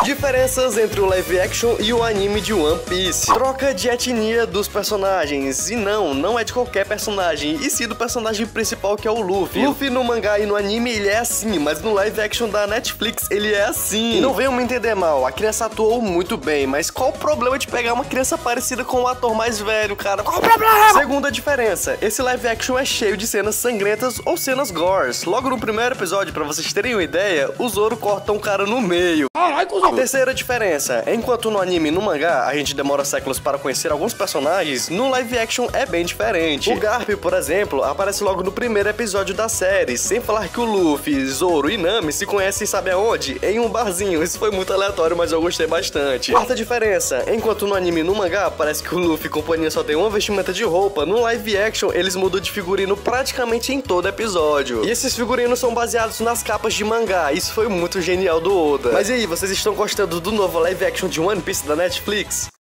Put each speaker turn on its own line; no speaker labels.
Diferenças entre o live action e o anime de One Piece. Troca de etnia dos personagens. E não é de qualquer personagem, e sim do personagem principal, que é o Luffy. Luffy no mangá e no anime ele é assim, mas no live action da Netflix ele é assim. E não venham me entender mal, a criança atuou muito bem, mas qual o problema de pegar uma criança parecida com o ator mais velho, cara? Qual o problema? Segunda diferença, esse live action é cheio de cenas sangrentas ou cenas gores. Logo no primeiro episódio, pra vocês terem uma ideia, o Zoro corta um cara no meio. Terceira diferença, enquanto no anime e no mangá a gente demora séculos para conhecer alguns personagens, no live action é bem diferente. O Garp, por exemplo, aparece logo no primeiro episódio da série, sem falar que o Luffy, Zoro e Nami se conhecem sabe aonde? Em um barzinho. Isso foi muito aleatório, mas eu gostei bastante. Quarta diferença, enquanto no anime e no mangá parece que o Luffy e companhia só tem uma vestimenta de roupa, no live action eles mudam de figurino praticamente em todo episódio. E esses figurinos são baseados nas capas de mangá, isso foi muito genial do Oda. Mas e aí, vocês estão gostando do novo live action de One Piece da Netflix?